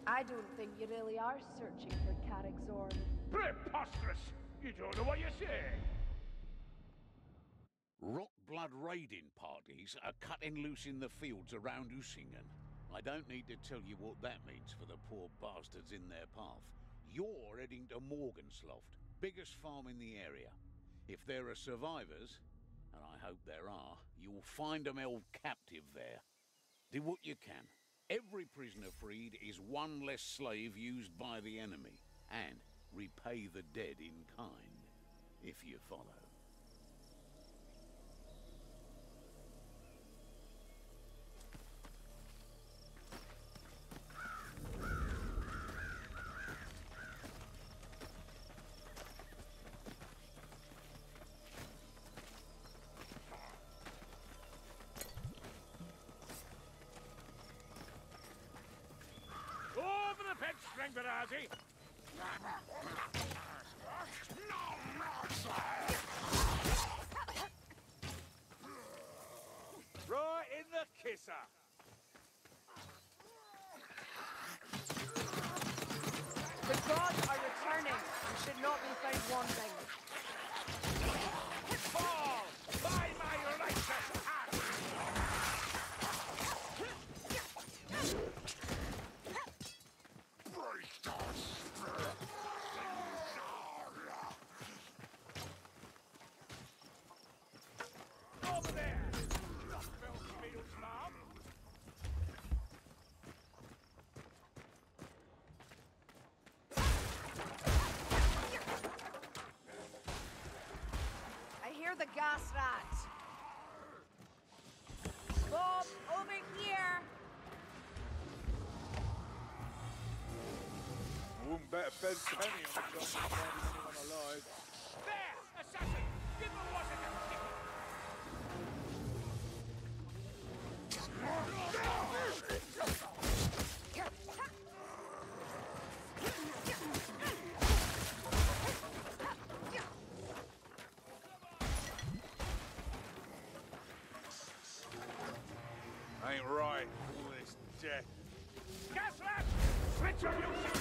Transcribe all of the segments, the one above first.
I don't think you really are searching for Carrickzorn. Preposterous! You don't know what you're saying! Rock blood raiding parties are cutting loose in the fields around Usingen. I don't need to tell you what that means for the poor bastards in their path. You're heading to Morgensloft, biggest farm in the area. If there are survivors, and I hope there are, you'll find them held captive there. Do what you can. Every prisoner freed is one less slave used by the enemy, and repay the dead in kind, if you follow. Over the fence, Strangberati! Right in the kisser! The gods are returning. You should not be found wanting. Fall by my righteous hand! Over there! Filthy beetles, ma'am! I hear the gas rat. Bob, over here. Wouldn't bet a bed penny on the job of finding anyone alive. There! Assassin! Give the water a kick! Ain't right, all this death. Gaslat! Retribution!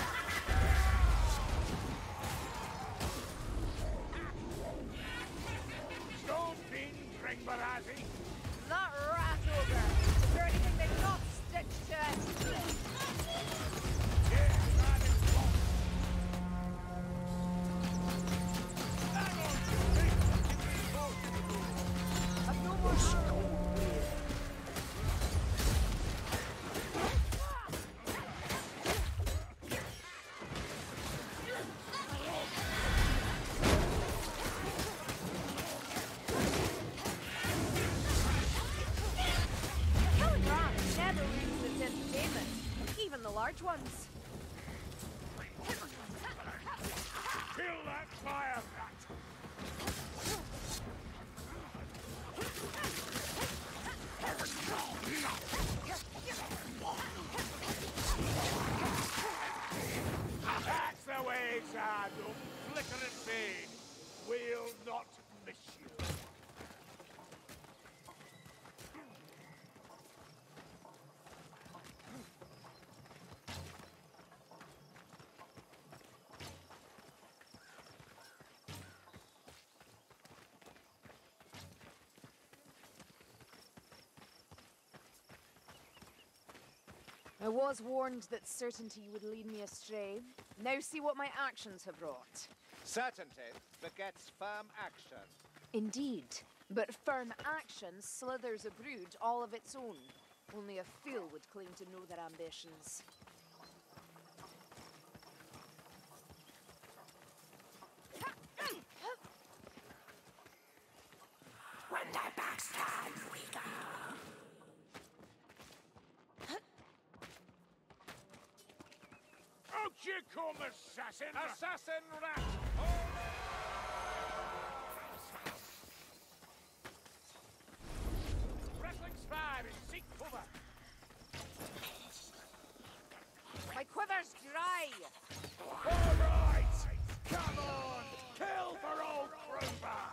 Stone King Strangberati! That rat ogre. Is there anything they've not stitched to it? Yeah, that is wrong. Hang on, I've no more arrows. Helmgart never loses entertainment, even the large ones. kill that fire rat! That's the way, Zardo. Flicker and fade. We'll not miss you. I was warned that certainty would lead me astray. Now see what my actions have wrought. Certainty begets firm action. Indeed. But firm action slithers a brood all of its own. Only a fool would claim to know their ambitions. When their backs turned, we go. Out you come, assassin! Assassin rat! Wrestling's fire and seek cover! My quiver's dry! All right! Come on! Kill for old Crowbar!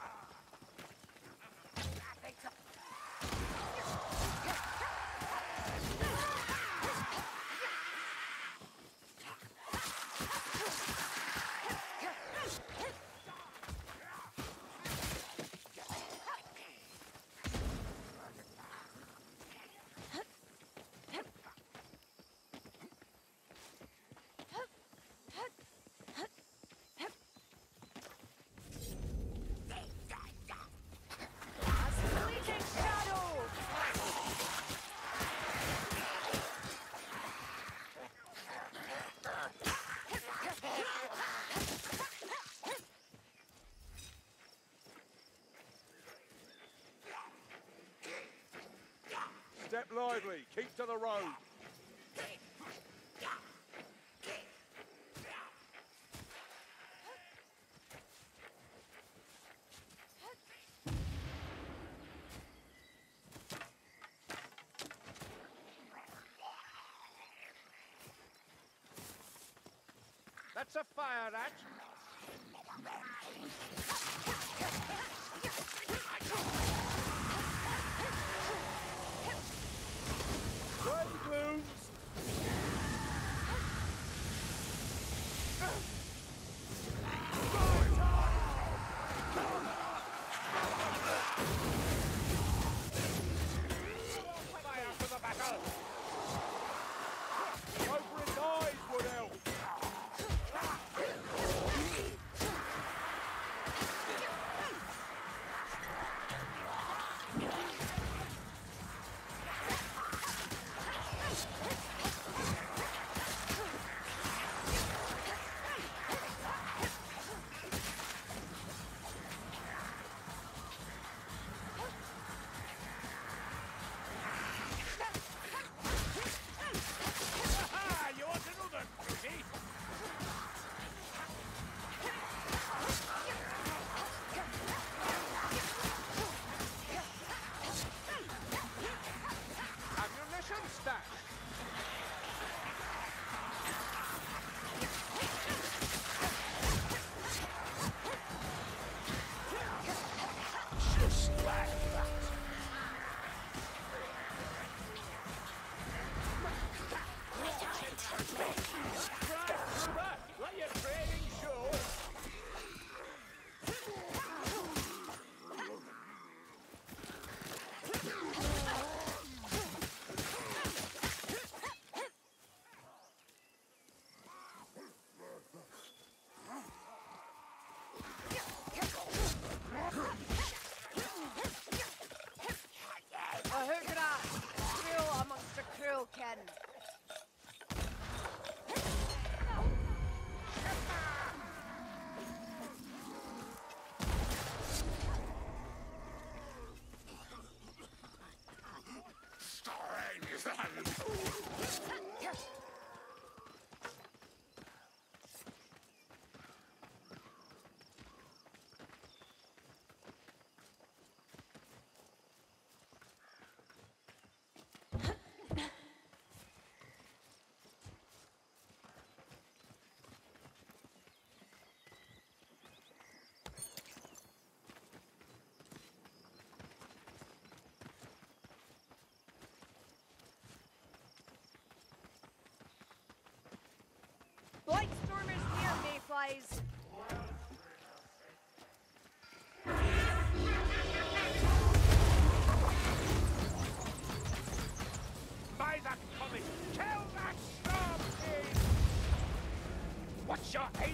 Keep to the road. That's a fire rat. Great wounds. Fire for the battle. Over his eyes would help. Ah, you want another, Cookie? Ammunition stash. Just like that. Right through that. Let your training show. A Helmgart Act, cruel amongst a cruel kin. Blightstormers near mayflies. By that coming, kill that storm king! What's your aim,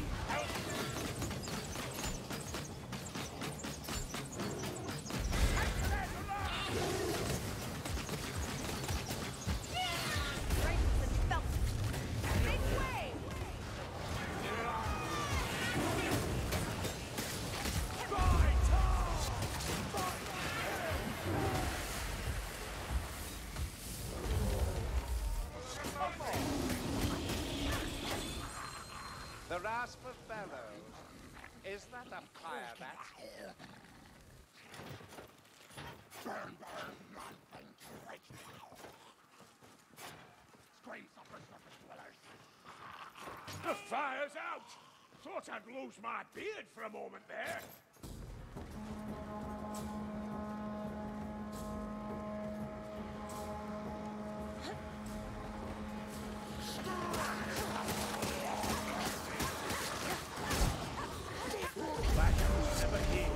Rifles and belts. Make way! The rasp of bellows. Is that a fire rat? The fire's out. Thought I'd lose my beard for a moment there. Never here.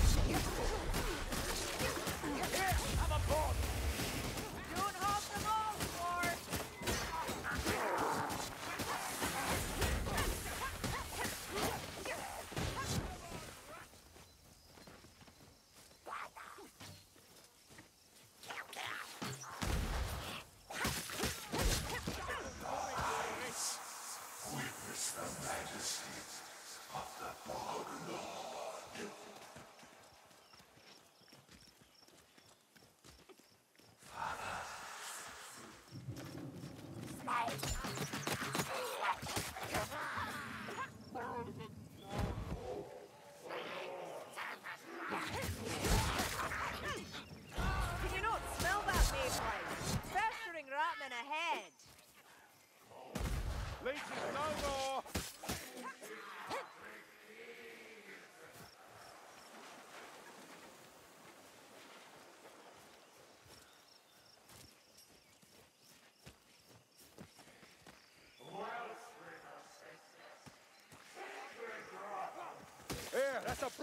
Don't hold them all!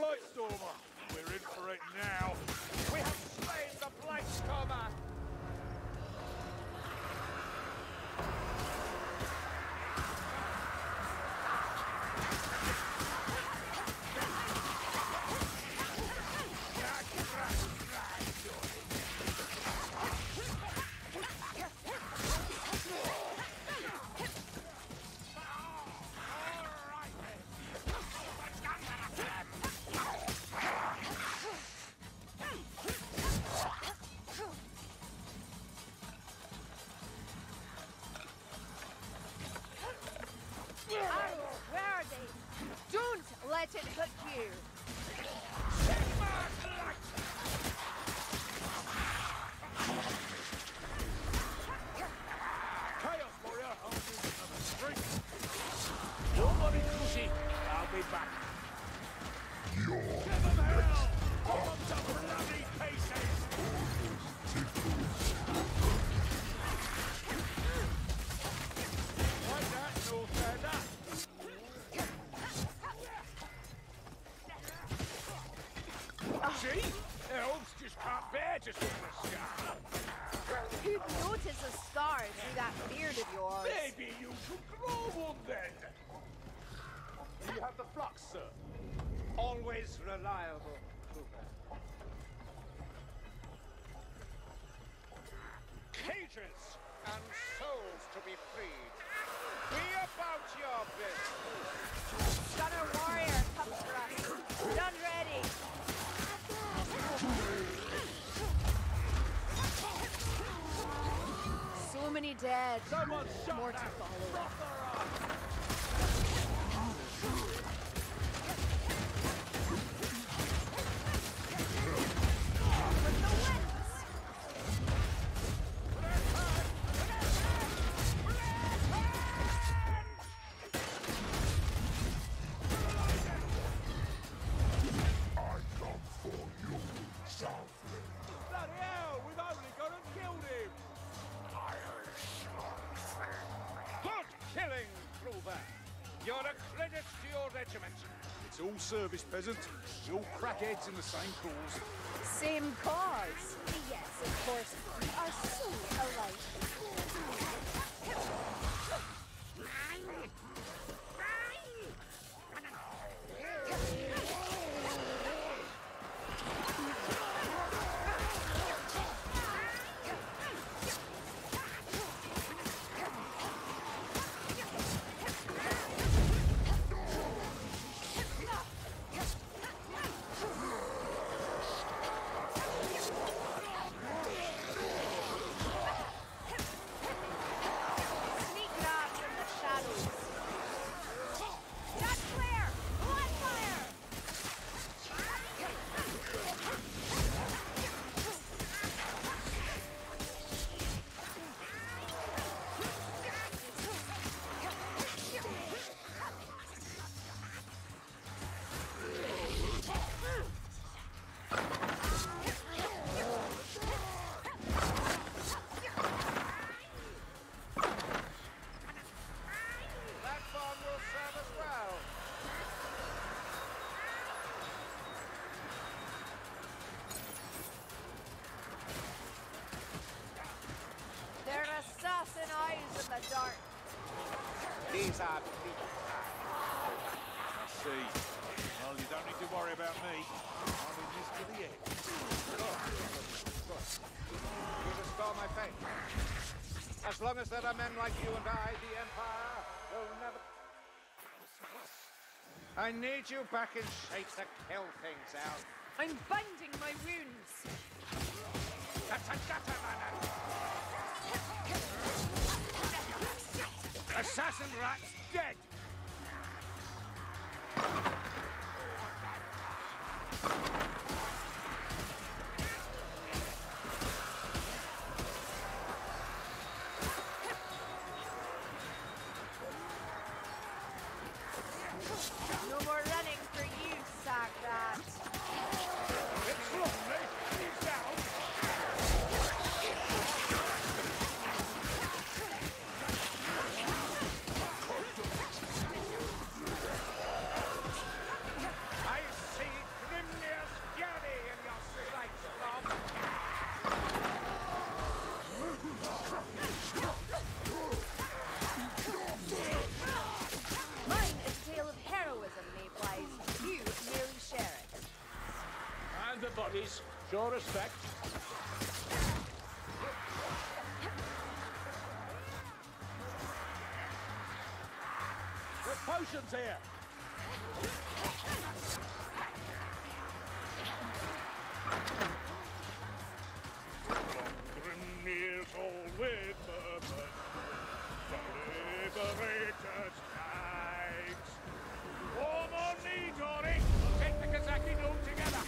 right, Stormer. We're in for it now. We have slain the Blightstormer! Where are they? Don't let it hit you! Chaos Warrior, I'll do another drink. Don't worry, Cruzy. I'll be back. Give them hell! Put them to bloody pieces! Like that, Northlander. See? Elves just can't bear to see the scar. Who'd notice a scar through that beard of yours? Maybe you should grow one then. Do you have the flux, sir? Always reliable, Trooper. Cages and souls to be freed. Be about your business. Gunner Warrior comes for us. Done ready. So many dead. Someone shot More to that follow. frother up! With the winds. Bloody hell, we've only gone and killed him! Good killing, Prover. You're a credit to your regiment. It's all service, peasant. We're all crackheads in the same cause. Same cause. Yes, of course. We are so alike. Sneak grab from the shadows. That's clear! Blood fire! Platform will serve us well. There are assassin eyes in the dark. These are people. I see. Well, you don't need to worry about me. I'm in this to the end. You restore my faith. As long as there are men like you and I, the Empire will never... I need you back in shape to kill things out. I'm binding my wounds. Assassin rat's dead! No more running for you, sack rat. It's lonely. He's down. I see of the bodies. Show respect. There's potions here. Grimnir's all with purpose. The liberator's tides. Warm on me, Dory. Take the Kazaki dome together.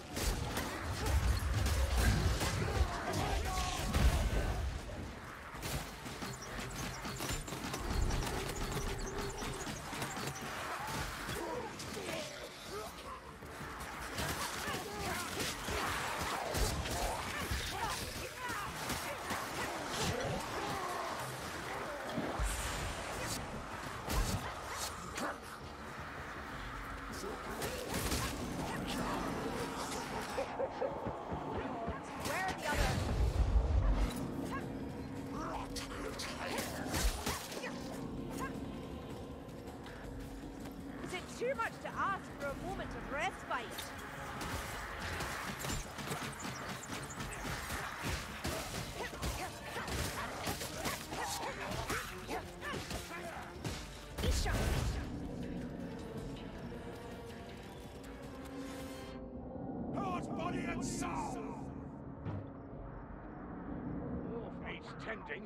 Where are the others? Is it too much to ask for a moment of respite? Heart, body, and soul! Wolf needs tending.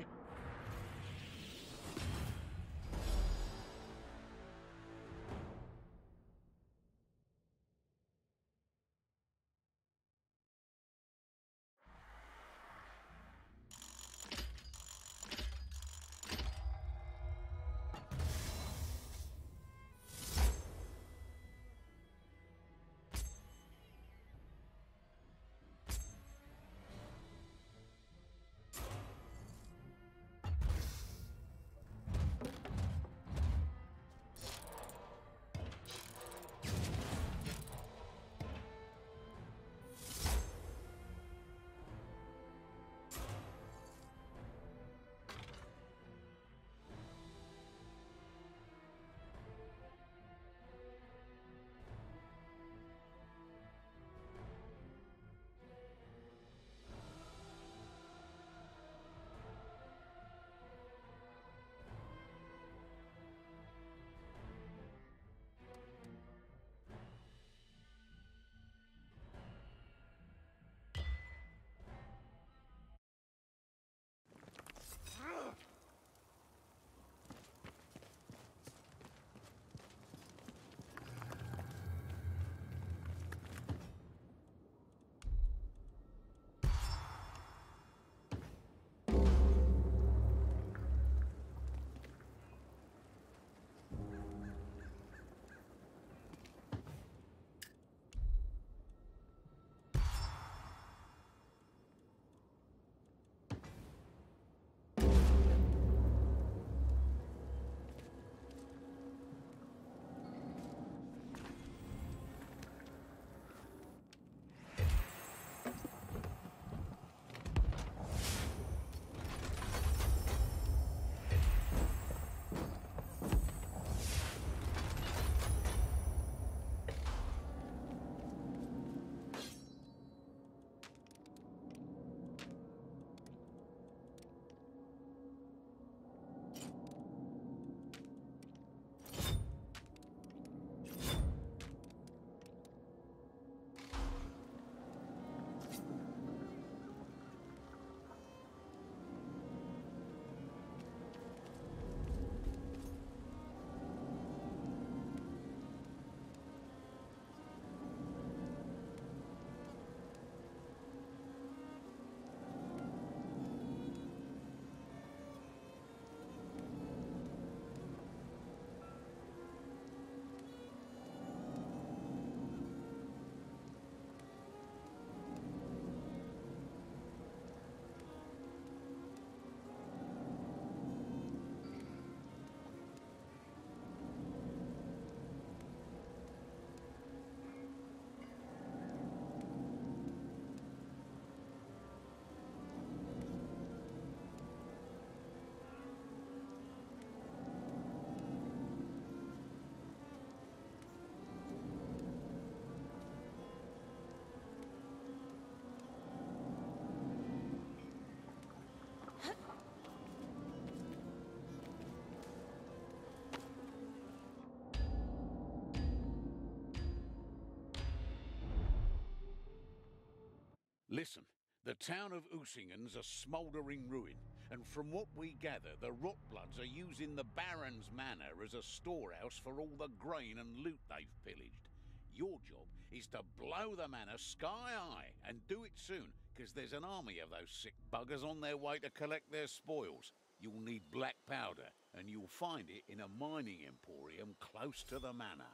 Listen, the town of Usingen's a smouldering ruin, and from what we gather, the Rotbloods are using the Baron's Manor as a storehouse for all the grain and loot they've pillaged. Your job is to blow the manor sky high, and do it soon, because there's an army of those sick buggers on their way to collect their spoils. You'll need black powder, and you'll find it in a mining emporium close to the manor.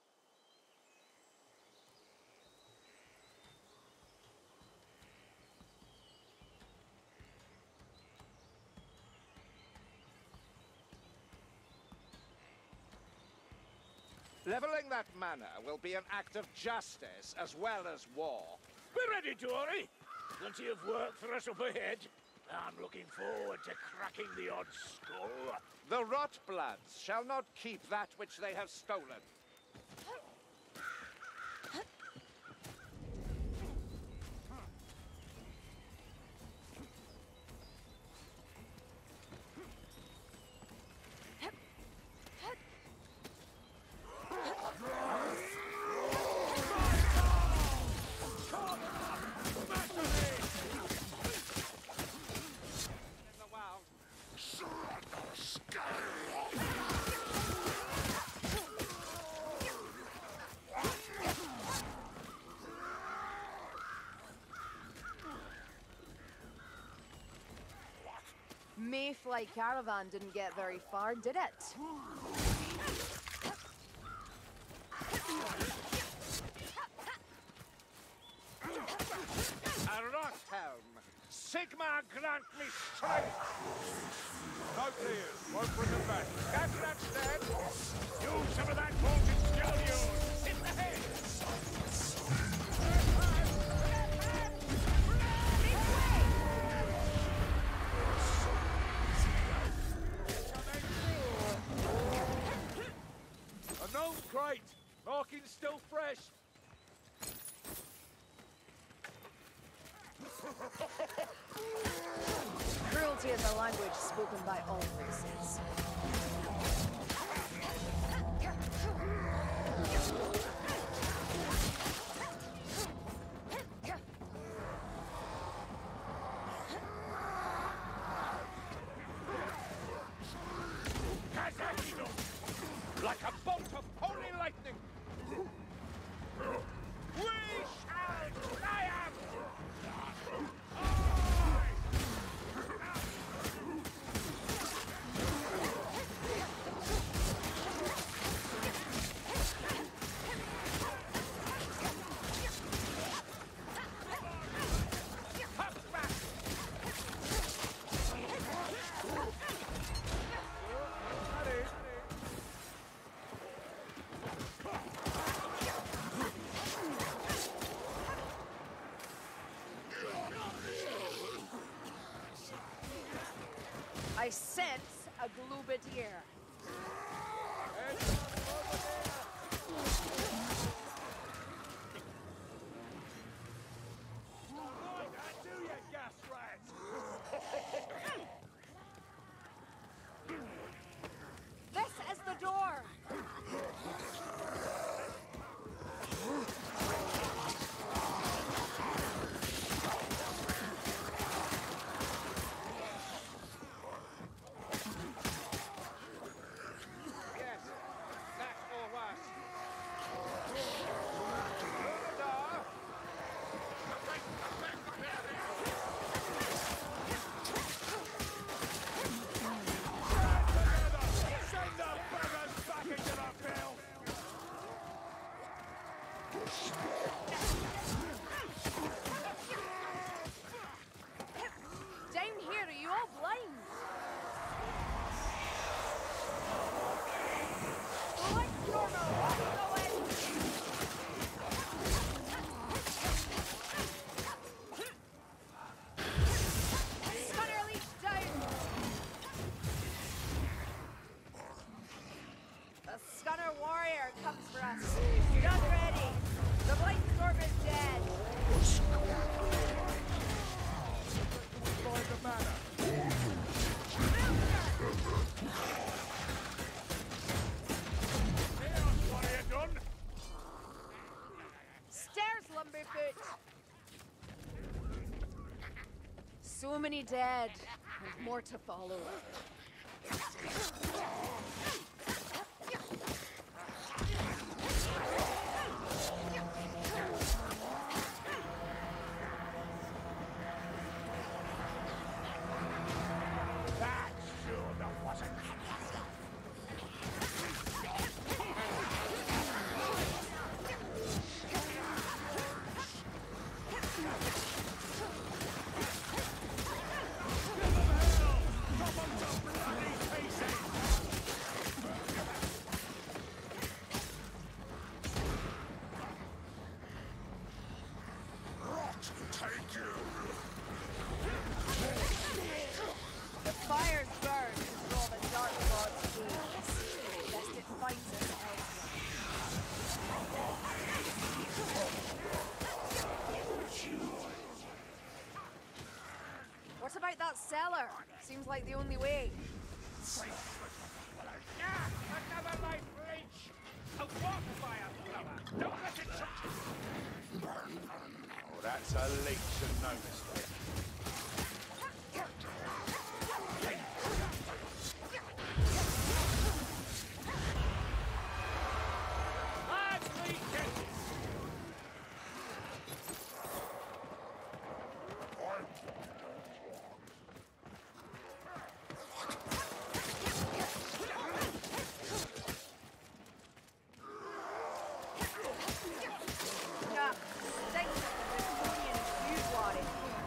Leveling that manor will be an act of justice as well as war. We're ready, Dory. Plenty of work for us up ahead. I'm looking forward to cracking the odd skull. The Rotbloods shall not keep that which they have stolen. Mayfly Caravan didn't get very far, did it? A Rothelm! Sigma grant me strength! No tears. Won't bring them back. Captain dead! Use some of that molten skill of yours. Hit the head. A gnome crate. Marking's still fresh. Cruelty is a language spoken by all races. Like a bolt of holy lightning! We shall triumph! I sense a Glubadier. Do you, gas rat? This is the door! Yes, that or worse. So many dead, and more to follow. That sure wasn't. The fire's burned to draw the dark god's gaze, lest it finds us elsewhere. What about that cellar? Seems like the only way. Another light breach! A wildfire flower! Don't let it touch you! Oh, that's a leech and no mistake. I'm leaking! Yeah, stinks of the Draconian boudoir in here.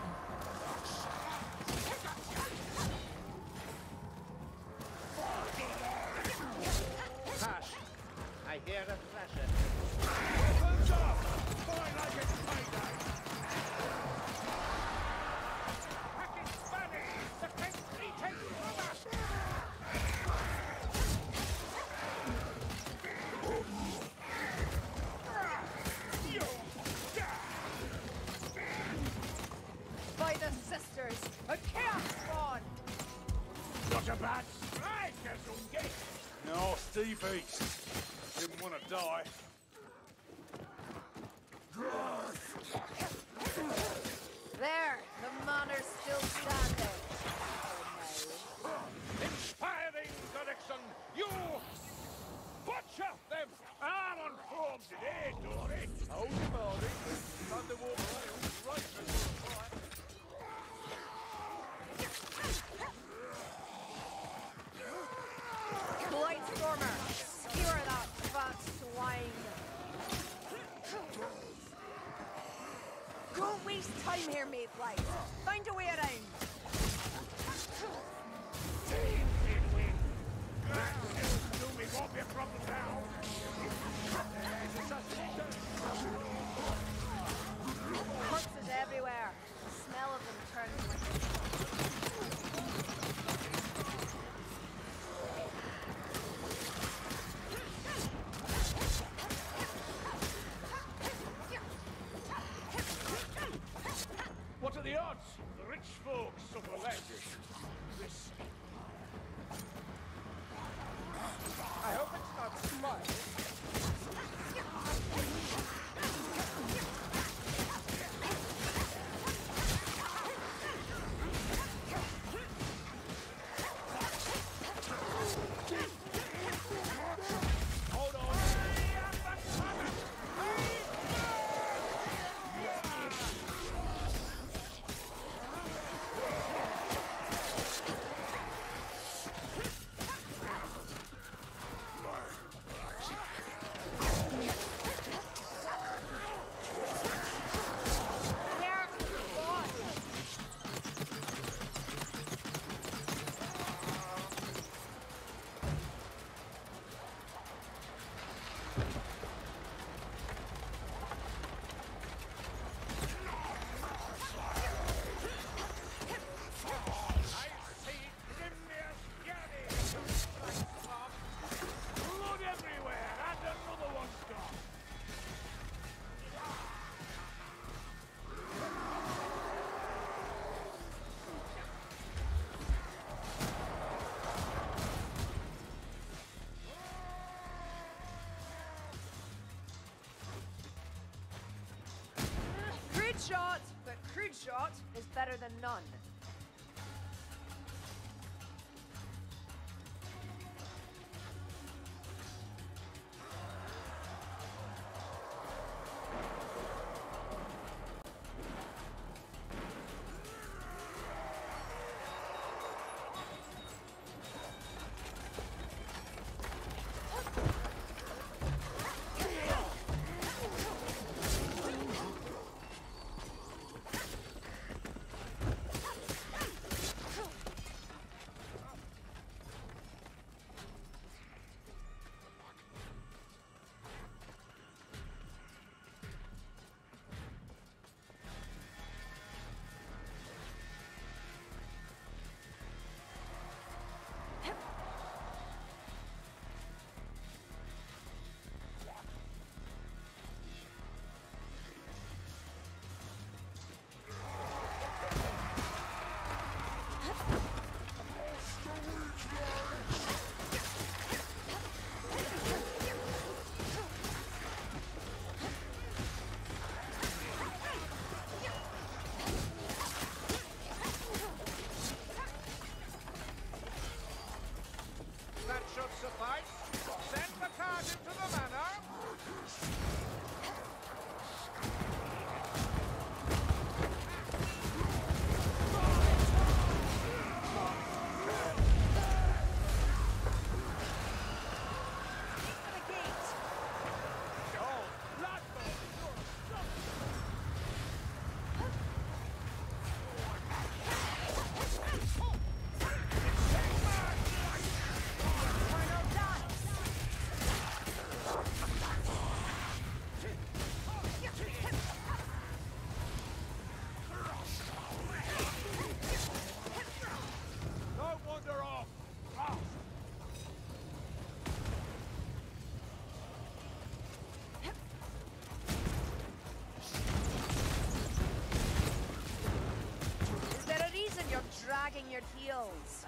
Hush! I hear a thrasher. Weapons up! Fine like it's payday! Pack is burning! The king's eating from us! By the sisters, a chaos spawn! Not a bad strike, Azungi! Nasty beast. Didn't want to die. There, the manor's still standing. For Inspiring direction! You butcher them! I'm on form today, Dory! Hold him, Hardy. Underwater oil, right through the fight. now. Blightstormer, skewer that fat swine. Don't waste time here, Mayflies. Find a way around. Do me won't be a problem now! Corpses everywhere. The smell of them turns like What are the odds? The rich folks suffer less. This I hope it's not smart. hold on! there. God. I see Grimmir's Gary! Blood everywhere, and another one's gone! Crude shot, but crude shot is better than none. wagging your heels.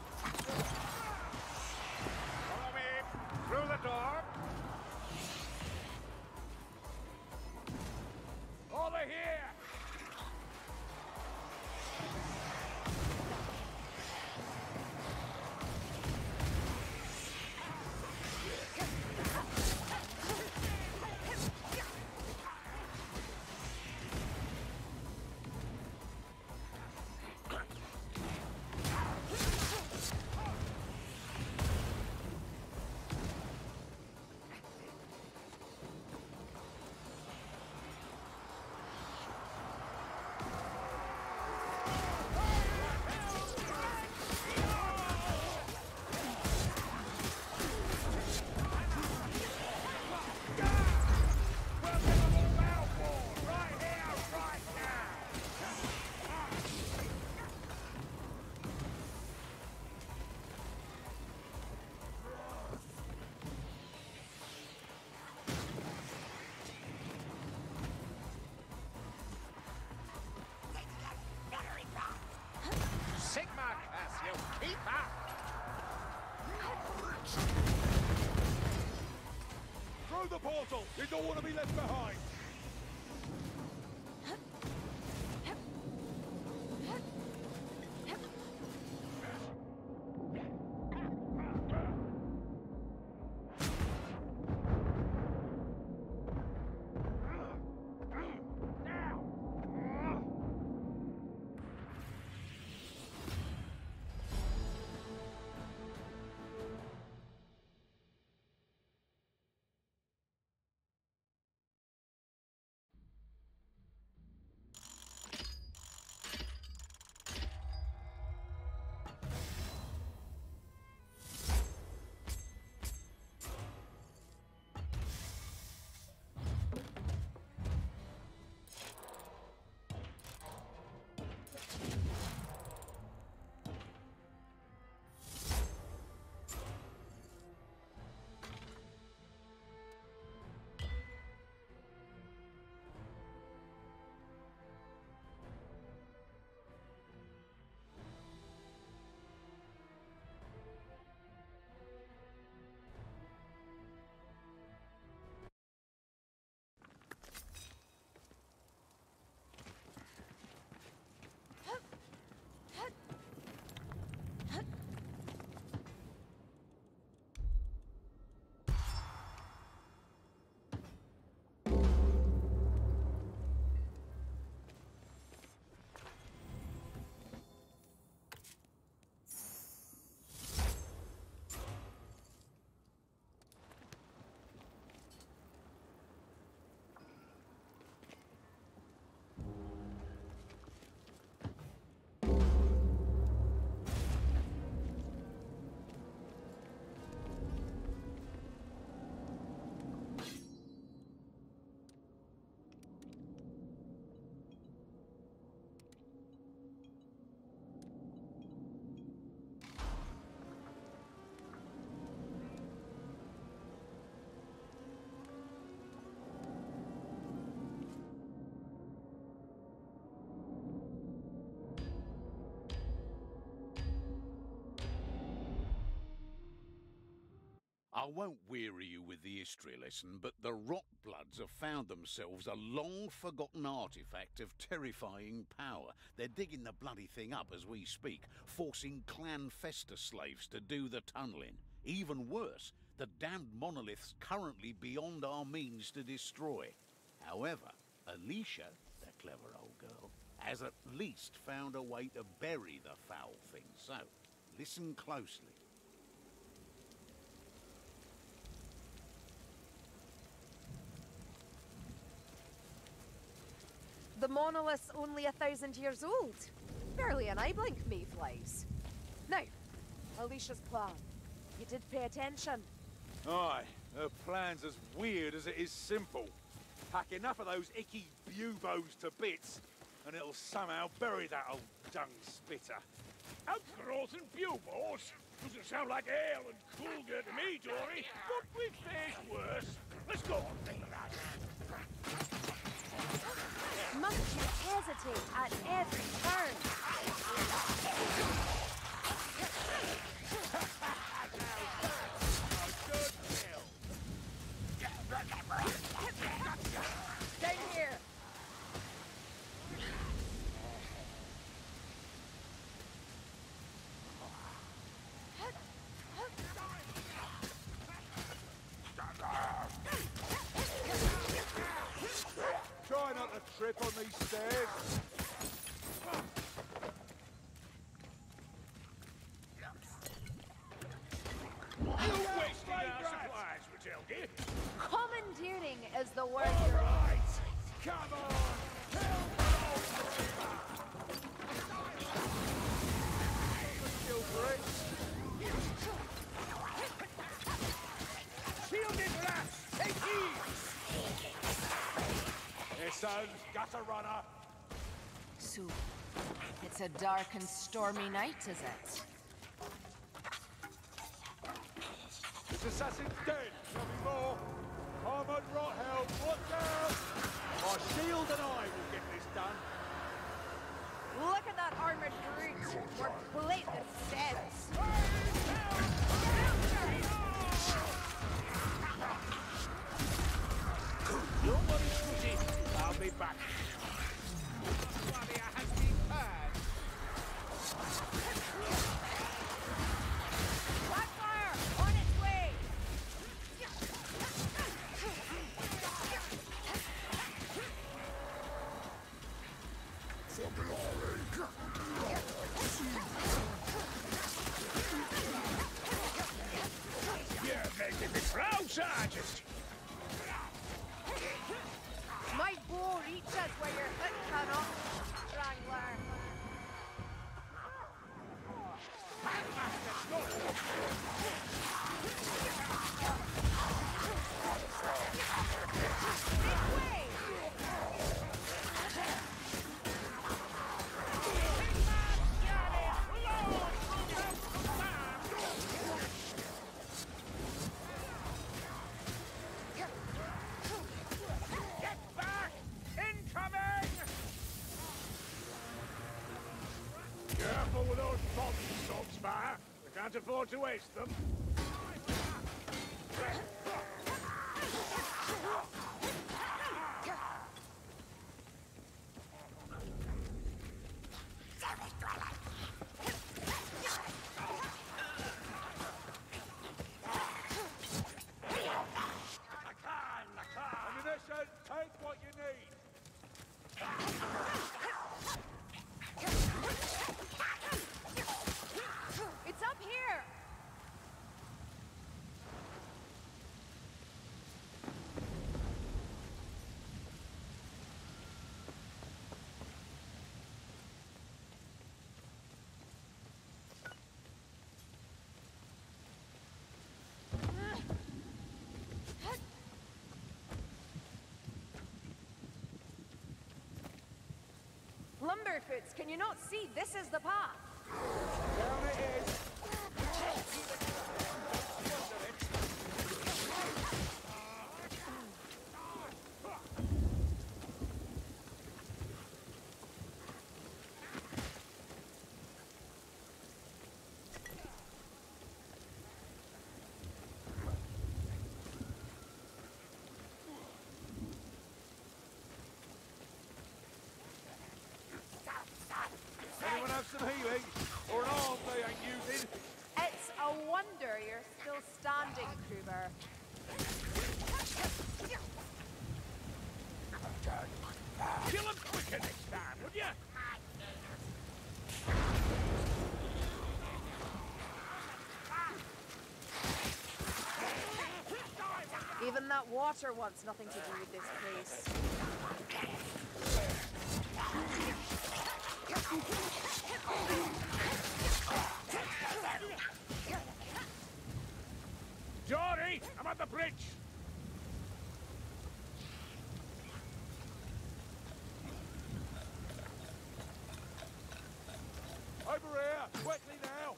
Follow me through the door. Over here. Sigma curse you! Keep up! Through the portal! You don't want to be left behind! I won't weary you with the history lesson, but the Rotbloods have found themselves a long-forgotten artifact of terrifying power. They're digging the bloody thing up as we speak, forcing Clan Fester slaves to do the tunnelling. Even worse, the damned monolith's currently beyond our means to destroy. However, Alicia, the clever old girl, has at least found a way to bury the foul thing. So, listen closely. The monolith's only 1,000 years old. Barely an eye blink, mayflies. Now, Alicia's plan. You did pay attention. Aye, her plan's as weird as it is simple. Pack enough of those icky buboes to bits, and it'll somehow bury that old dung spitter. Outgrowth and buboes? Doesn't sound like ale and coolger to me, Dory. But we've faced worse. Let's go on, think of that. Must you hesitate at every turn? Down here! Try not to trip on these stairs. Wasting our supplies, Matilda. Commandeering is the word All you're... right. Come on. Still for it. Shielded rats. Take heed. Listen, gutter runner. So, it's a dark and stormy night, is it? This assassin's dead. There'll be more. Armored Rothelm, watch out! My shield and I will get this done. Look at that armored brute. We're plate the steps. Don't worry, Scooty. I'll be back. Warrior has been heard. Blackfire! On its way! You're making me proud, Sergeant. My bow reaches where your foot cannot, Strangler. Make way! Get back! Incoming! Careful with those bombs, Saltspire. We can't afford to waste them. Ammunition, take what you need. It's up here! Lumberfoots, can you not see? This is the path. Down it is. Anyone have some healing? Or an arm they ain't using? It's a wonder you're still standing, Kruber. Kill them quicker next time, would ya? Even that water wants nothing to do with this place. Dory, I'm at the bridge. Over here, quickly now.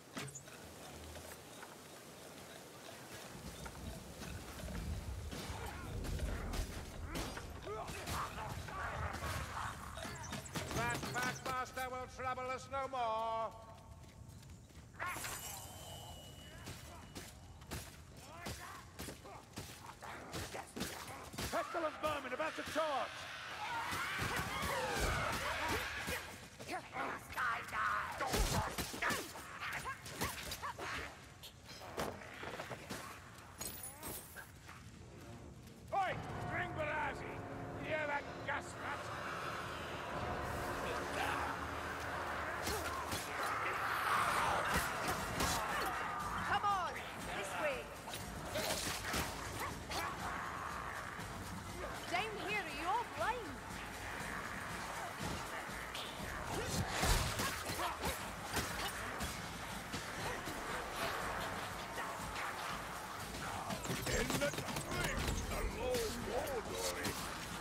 That fat master will trouble us no more. Pestilent vermin about to charge! Oi! Bring Barazzi! You hear that gas rat? Come on, this way. Down here, are you all blind? In the drink! The low wall, Dory!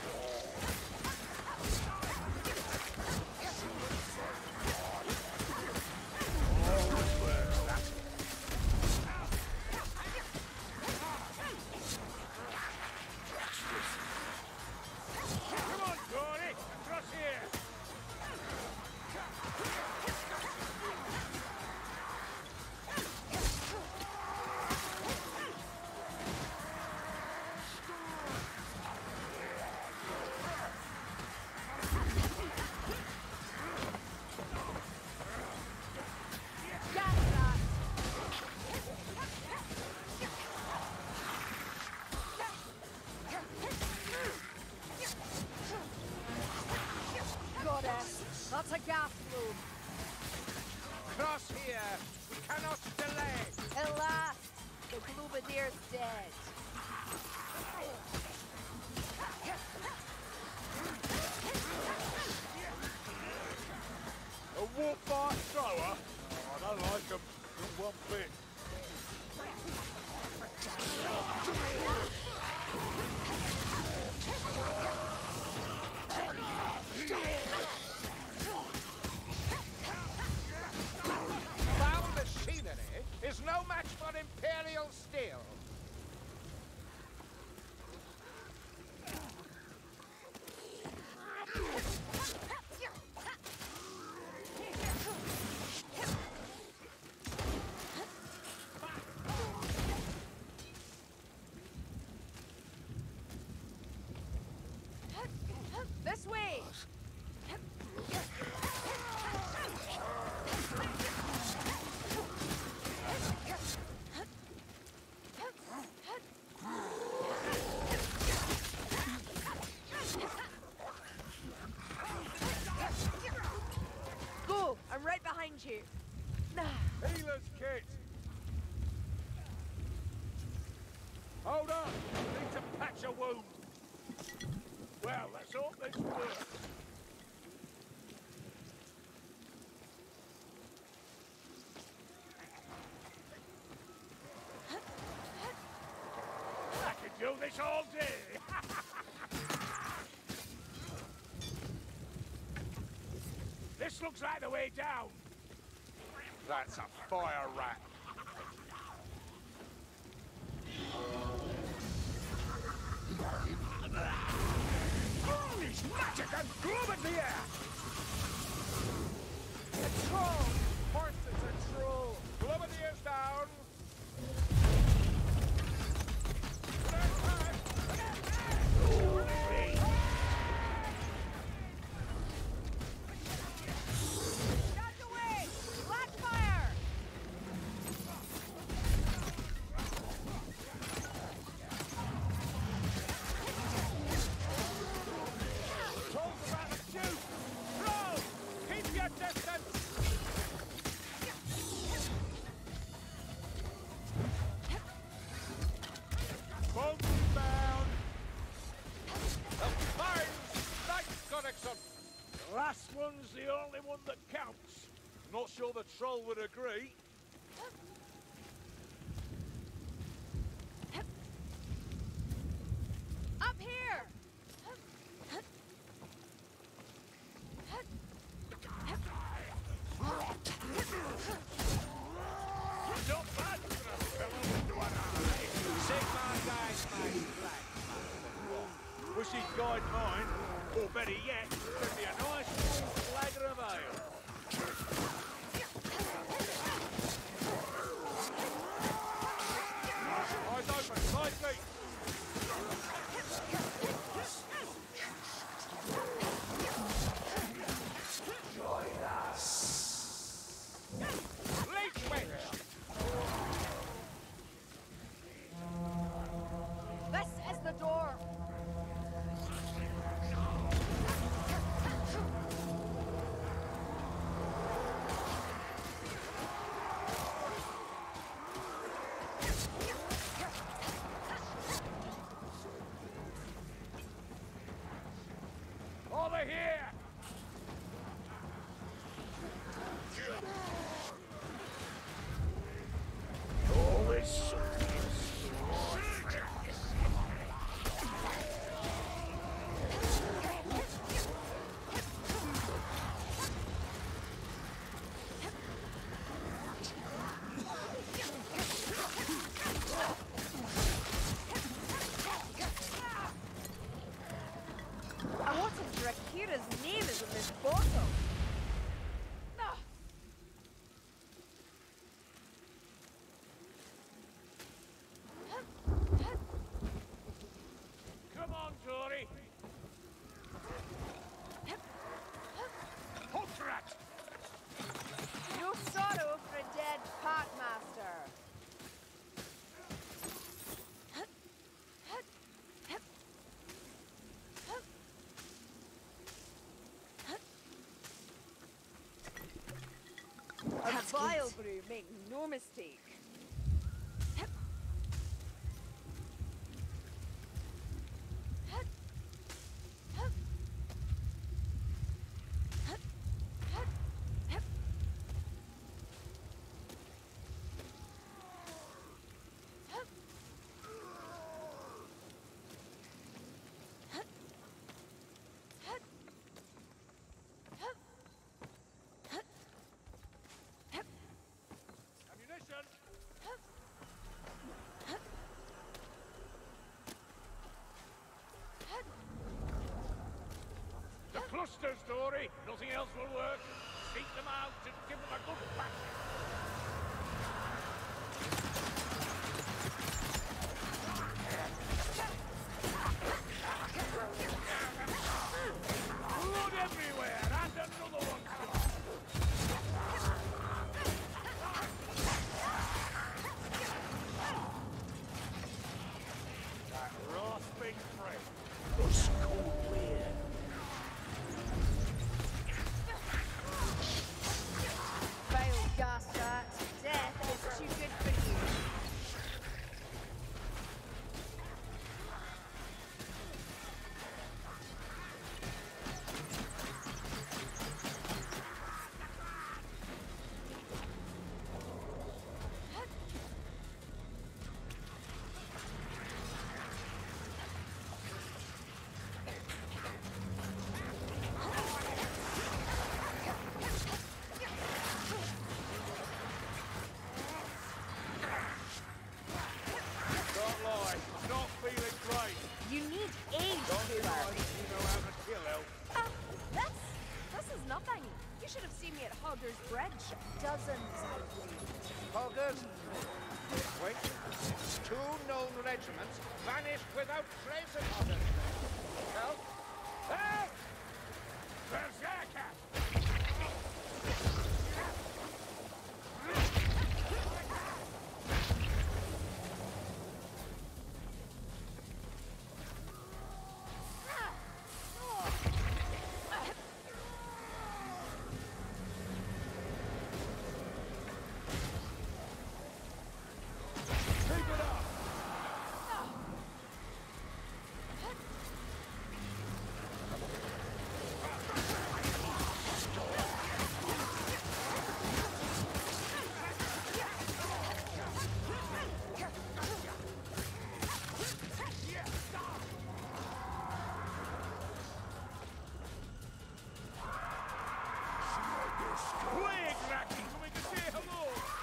Come on, Dory! Across here! Gas rat. Got it. That's a gas load. Cross here. We cannot delay. At last, the Globadier's dead. A warp-fart thrower? Oh, I don't like them. Not one bit. Foul machinery is no match for Imperial steel. This way. Go. I'm right behind you. Healer's kit! Hold on! Need to patch a wound. Well, let's hope this works. I could do this all day. This looks like the way down. That's a fire rat. Foolish magic and Globadier! A troll! Of course it's a troll. Globadier's down. Stand away! Black fire! Troll's about to shoot. Troll! Keep your distance. Bones bound! The fine Knight Connection. The last one's the only one that counts. Not sure the troll would agree. Up here! Not bad for a fellow with one eye. Sigma guides my flag. Wish he'd guide mine. Or better yet, give me a nice full flagon of ale. Vile brew, make no mistake. The cluster story. Nothing else will work. Seek them out and give them a good bashing. Blood everywhere, and another one. That rasping friend. Us cold weird. Vile Gastrat, death is too good for you. Don't lie, I'm not feeling great. You need aid, Don't Cooper. lie, you know how to kill elf. This is nothing. You should have seen me at Hogger's Bridge. Dozens, I believe. Hoggers? Wait. 2 known regiments vanished without trace of Hoggers. Help! Help! Berserker! Keep it up! Quick, Racky, so we can say hello!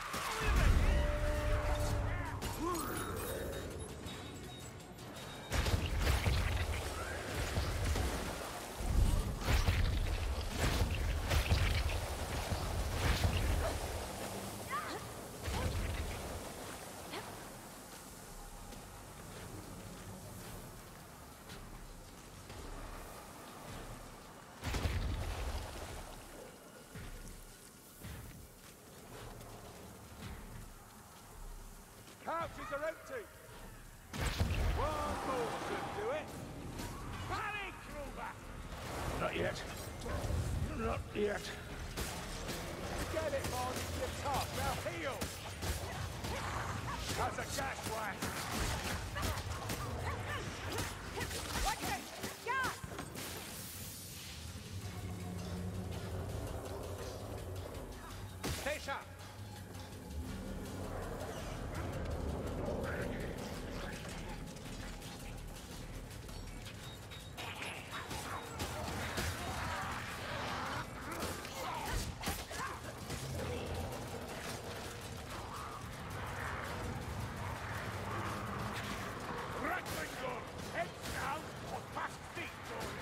Couches are empty. One more should do it. Panic, Kruber! Not yet. Not yet. Get it, Marty, you're tough. Now heal. That's a gas rat. Watch it! Gas! Stay sharp! Rattling gun! Head down or past feet, Dory!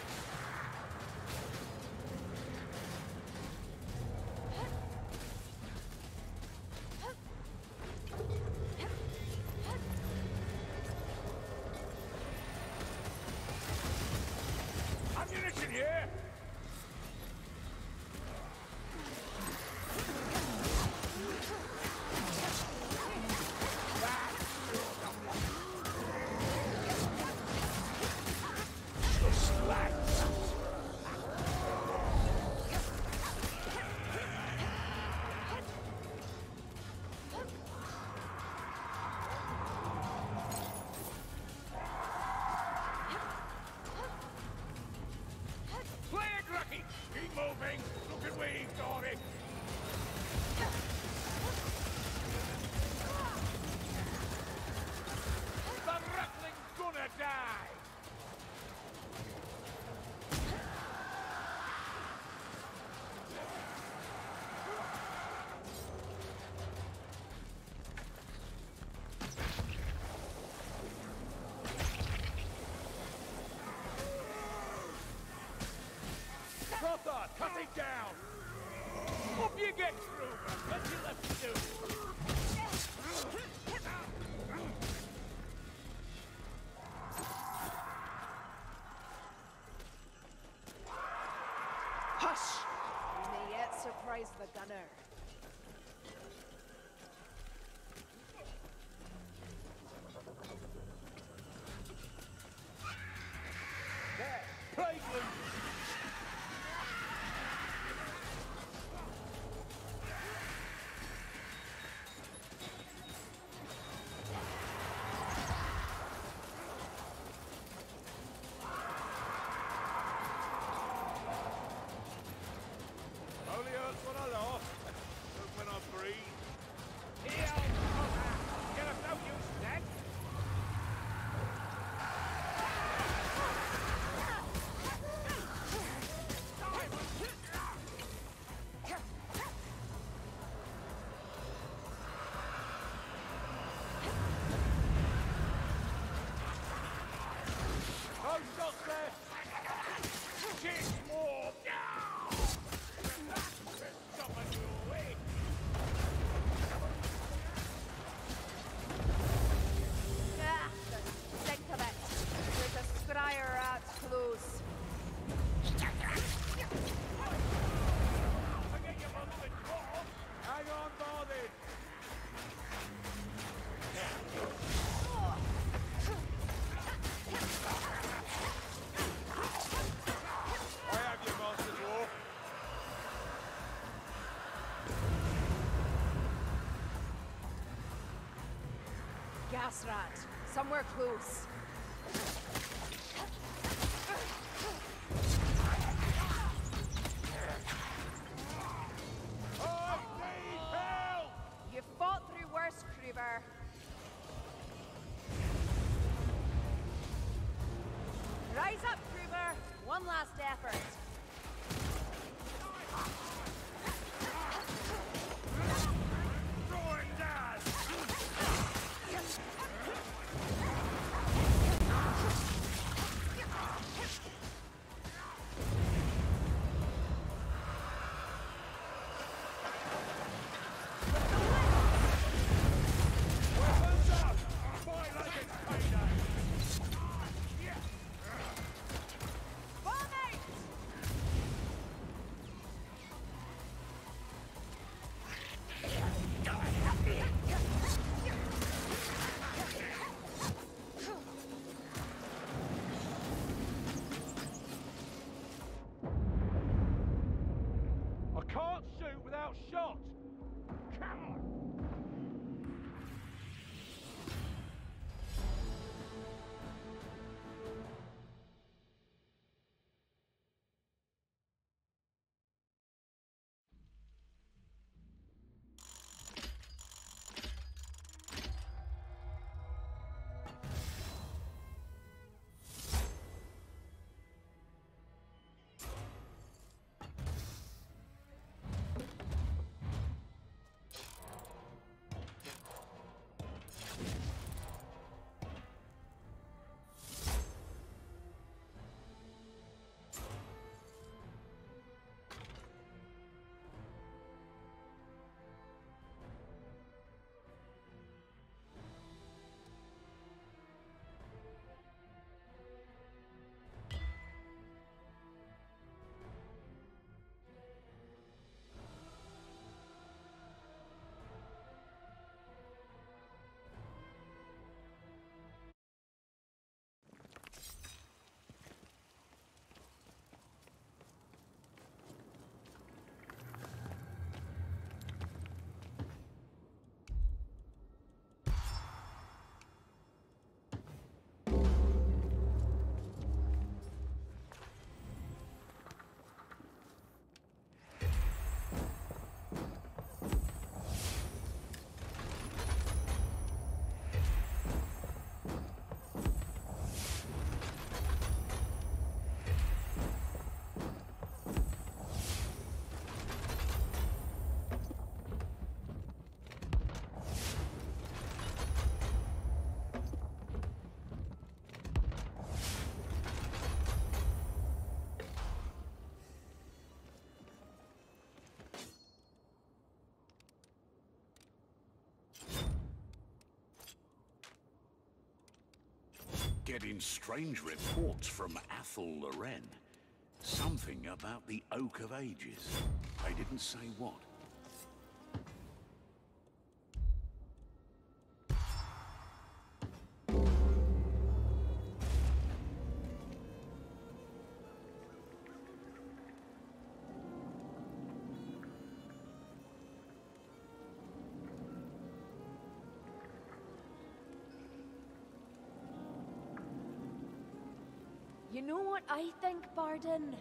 Stay down! Hope you get through, man. What's you left to do? Hush! You may yet surprise the gunner. Plagueland! Only hurts when I laugh, but when I breathe. Here, Connor. You're of no use then. No shots left! Six more! Someone your way! Ah, the stink of it. There's a scryer rat close. Forget your mother and call! Hang on, Barney! I have you, Master Dwarf. Gas rat. Somewhere close. I need help! You fought through worse, Kruber. Rise up, Kruber. One last effort. Drawing down! Weapons up! Fight like it's payday! Vomit! I can't shoot without shot! Come on! Getting strange reports from Athel Loren. Something about the Oak of Ages. They didn't say what. You know what I think, Bardin?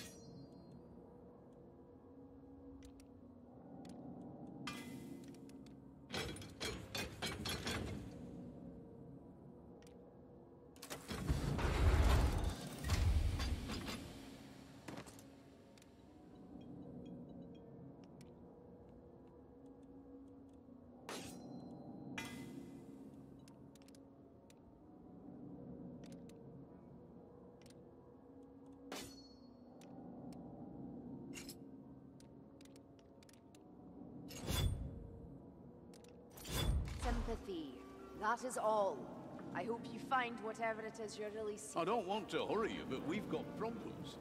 Sympathy. That is all. I hope you find whatever it is you're really seeking. I don't want to hurry you, but we've got problems.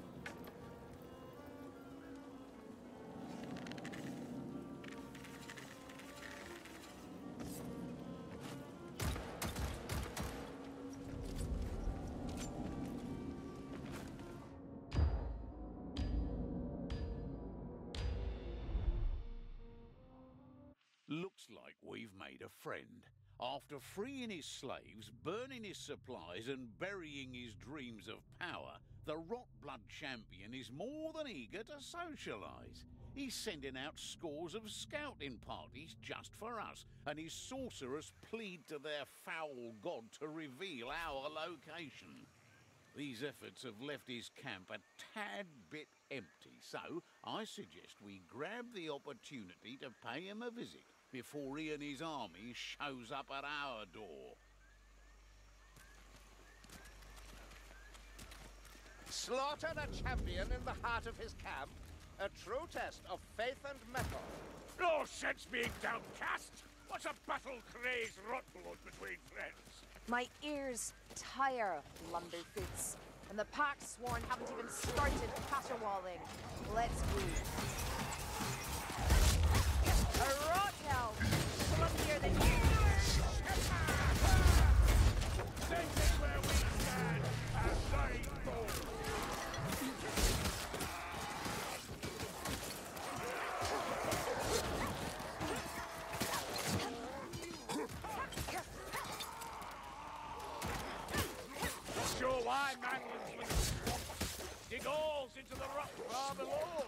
Looks like we've made a friend. After freeing his slaves, burning his supplies and burying his dreams of power, the Rotblood champion is more than eager to socialise. He's sending out scores of scouting parties just for us, and his sorcerers plead to their foul god to reveal our location. These efforts have left his camp a tad bit empty, so I suggest we grab the opportunity to pay him a visit before he and his army shows up at our door. Slaughter a champion in the heart of his camp? A true test of faith and mettle. No sense being downcast. What's a battle-crazed rotblood between friends? My ears tire, lumberfoots. And the pack sworn haven't even started caterwauling. Let's move. A rot hell! Slumpier than you! This is where we stand, a bloody fool! Sure why manglings with the swamp. Dig holes into the rock far below.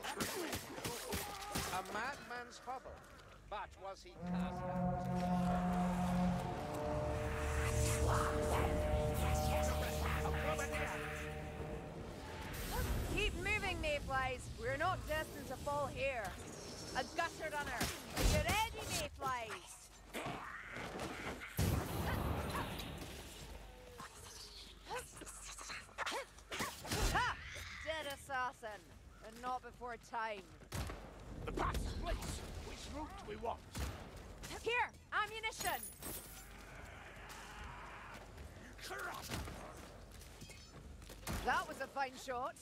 A madman's hovel. But was he cast out? Keep moving, mayflies. We're not destined to fall here. A gutter runner. Are you ready, mayflies? Ha! Dead assassin. And not before time. The path splits. Which route do we want? Here! Ammunition! That was a fine shot.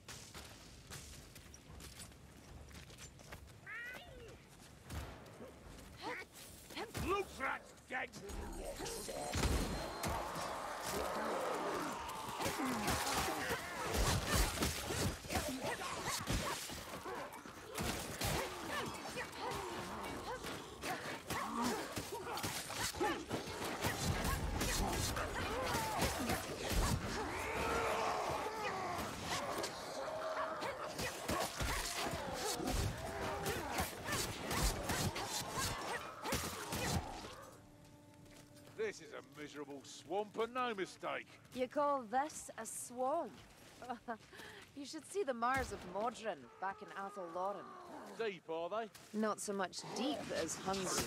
Looks rat's dead. This is a miserable swamp and no mistake. You call this a swamp? You should see the Mars of Modron back in Athel Loren. Deep, are they? Not so much deep as hungry.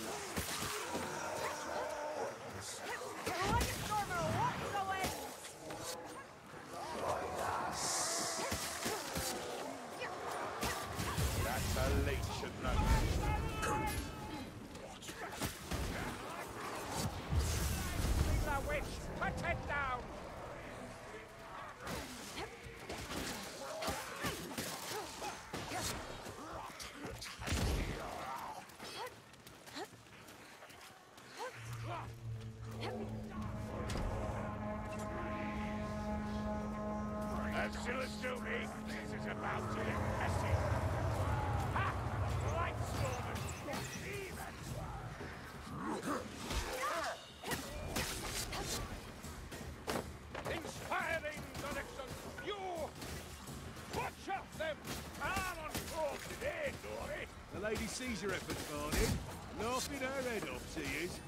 That's a leech, shouldn't know. He's a witch! Put it down! Lady sees your efforts, Barney. Laughing her head off, she is.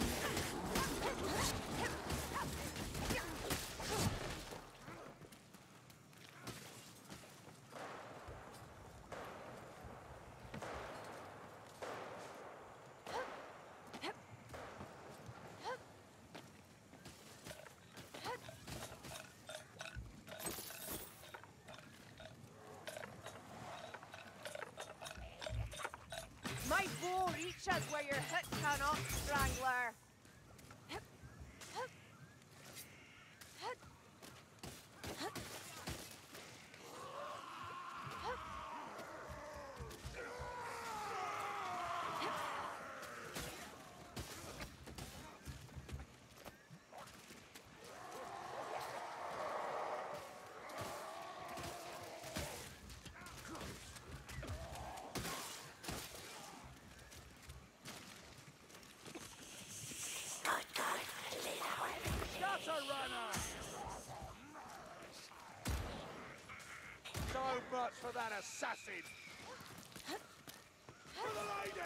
My bow reaches where your hit cannot, Strangler. So much for that assassin! For the lady!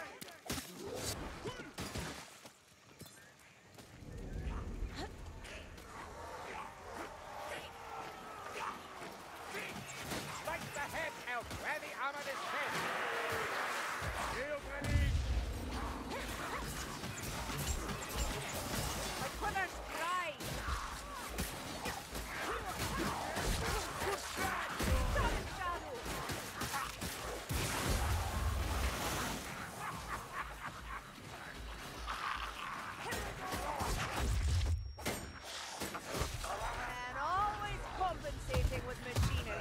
Strike the head out where the armor is head. Shield ready! My brother's cry. And always compensating with machinery.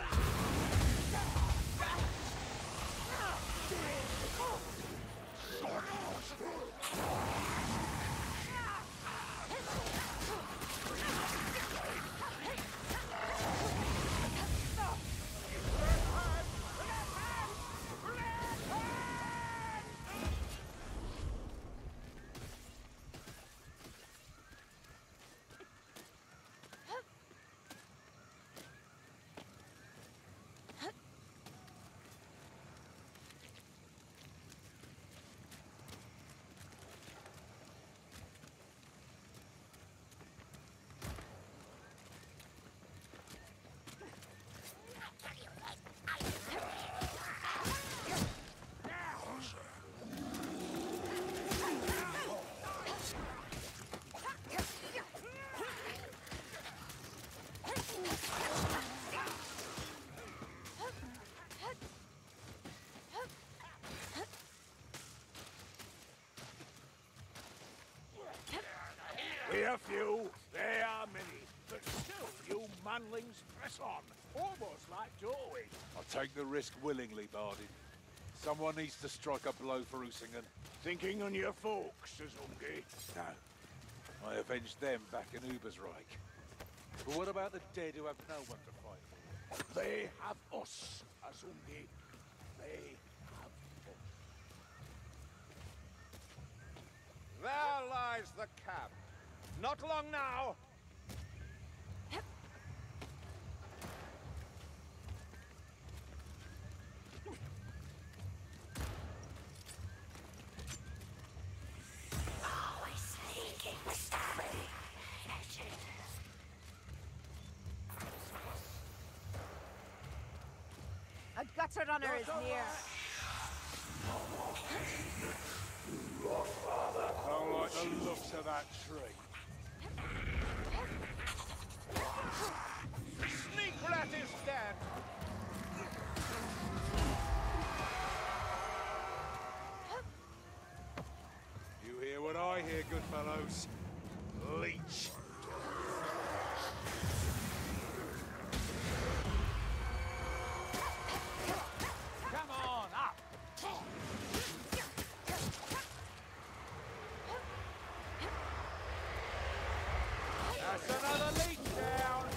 We are few, they are many, but still you manlings press on, almost like doorways. I'll take the risk willingly, Bardin. Someone needs to strike a blow for Usingen. Thinking on your folks, Azungi. No. I avenged them back in Ubersreich. But what about the dead who have no one to fight for? They have us, Azungi. They have us. There lies the camp. Not long now. Always sneaking, stabbing. A gutter runner is near. Don't like the looks of that tree. Sneak rat is dead. You hear what I hear, good fellows? Leech. Come on, up. That's another leak down.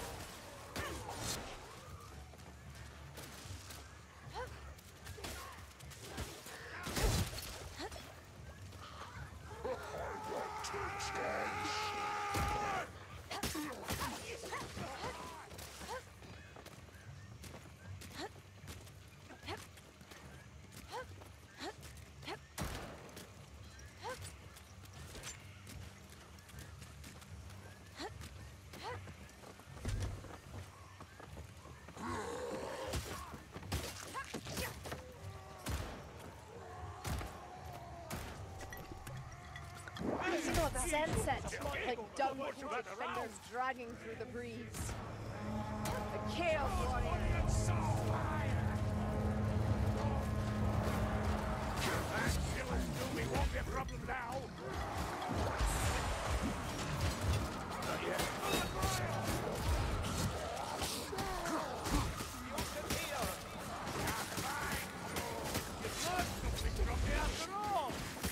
Sense it, like dung-coated fingers dragging through the breeze. The Chaos Warrior. That Silver's dooming won't be a problem now. Not yet. You've learned something from me after all.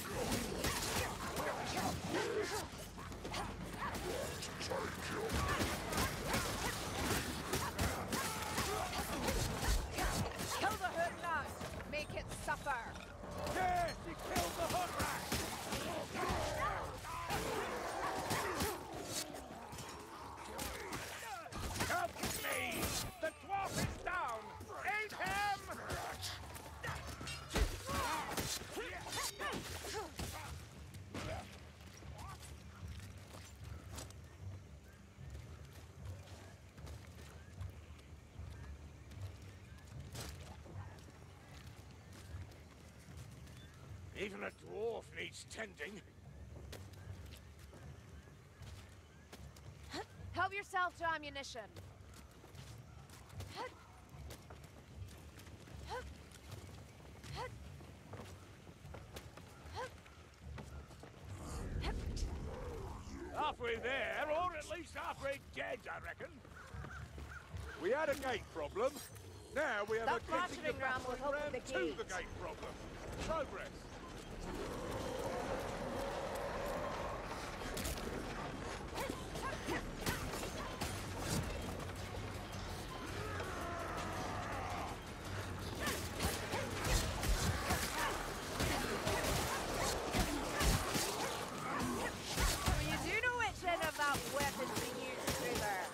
Kill the hood rat! Make it suffer! Yes, he killed the hood rat. Help me! The dwarf is down! Aid him! Even a dwarf needs tending. Help yourself to ammunition. Halfway there, or at least halfway dead, I reckon. We had a gate problem. Now we have That a getting the battering ram will battering help ram with the to gate. the gate problem. Progress. You do know which end of that weapon's being used through there.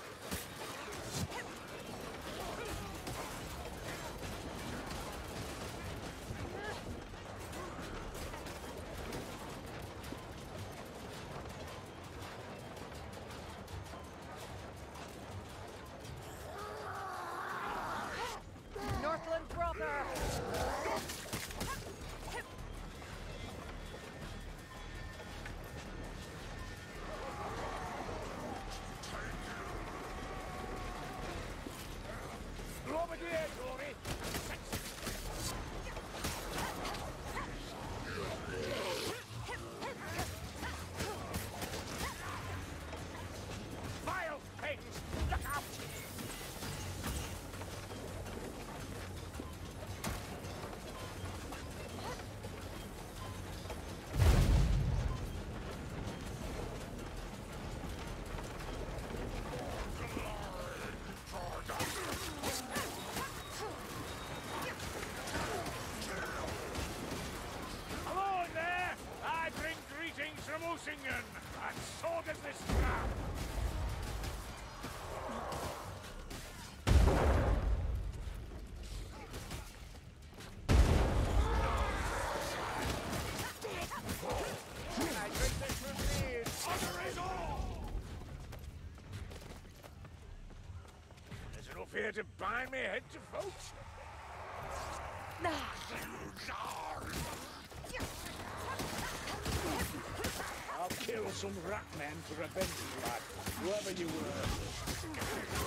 Northland brother! Over here, Dory. Vile things! Look out! Hello there! I bring greetings from Usingen, and so does this crowd. I drink this from me. Honor is all! There's enough here to bind me head to foot. I'll kill some rat men for revenge, lad, whoever you were.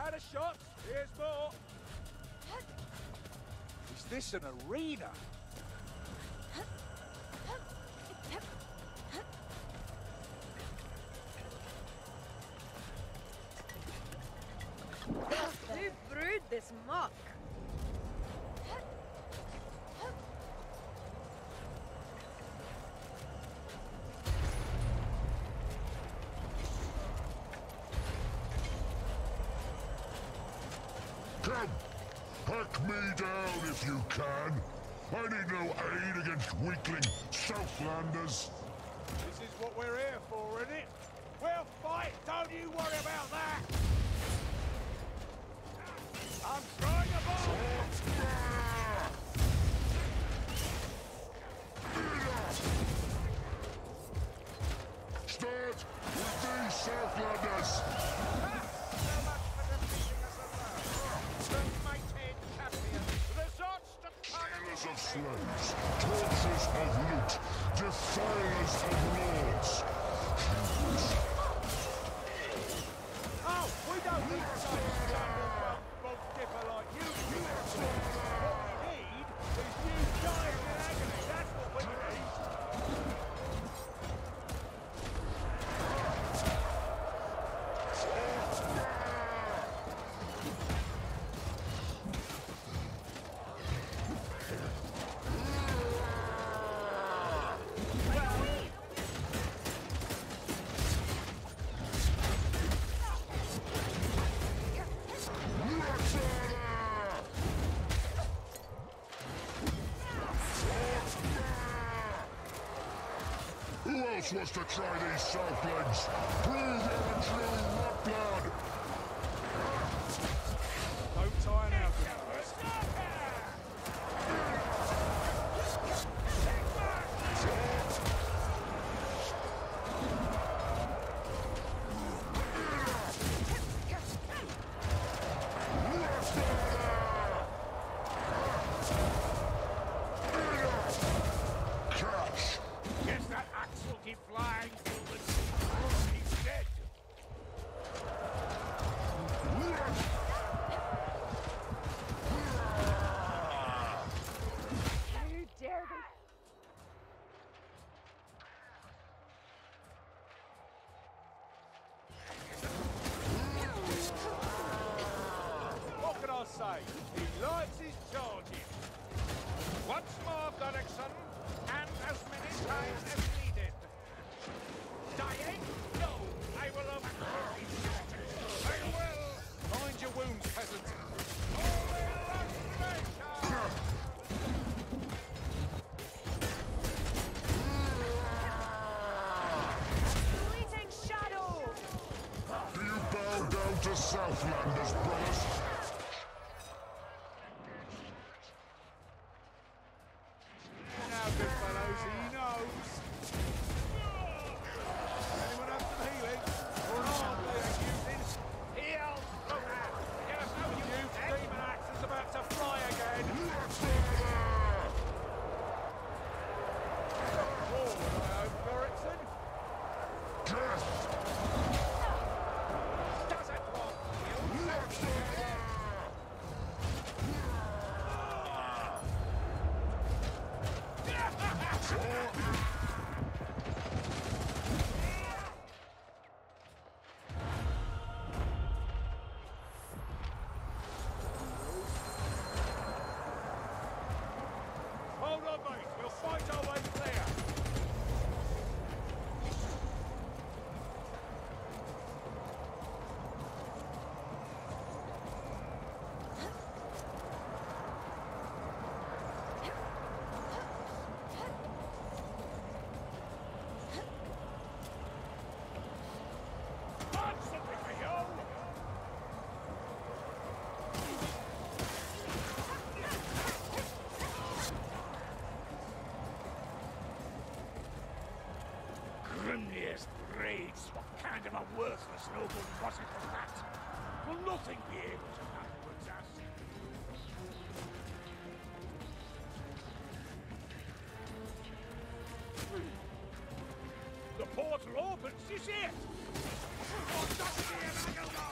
by the shots. Here's more. Is this an arena? Who brewed this muck? Come! Hack me down if you can! I need no aid against weakling Southlanders! This is what we're here for, isn't it? We'll fight, don't you worry about that! I'm throwing a bomb! Start with these Southlanders! So much for defeating us alone. The mighty champion resorts to Killers of slaves, torturers of loot, defilers of lords. Oh, we don't need some jungle bog dipper like you. What we need is you dying in agony. That's what we need. Who else wants to try these Southlands? Prove you're a true blood! Don't tire now, guys. Catch! Guess that axe will keep flying till he's dead. You dare be. What can I say? He likes his charging. once more, Gorickson, and as many times as needed. Dying? No, I will overcome these shorters. I will! Mind your wounds, peasant. Holy Restoration! Fleeting shadow! Do you bow down to Southlanders, brothers? Now, good fellows, he knows. Anyone have some healing? Or an arm they ain't using? Heal! Here's no You use, eh? demon axe is about to fly again. Oh, I hope, Gorickson. Death! Doesn't want you. Hold on, mate. We'll fight our way clear. Find something for you! Grimliest raids! What kind of a worthless noble was it for that? Will nothing be able to backwards us? The portal opens, you see it? What does it here, Helmgart?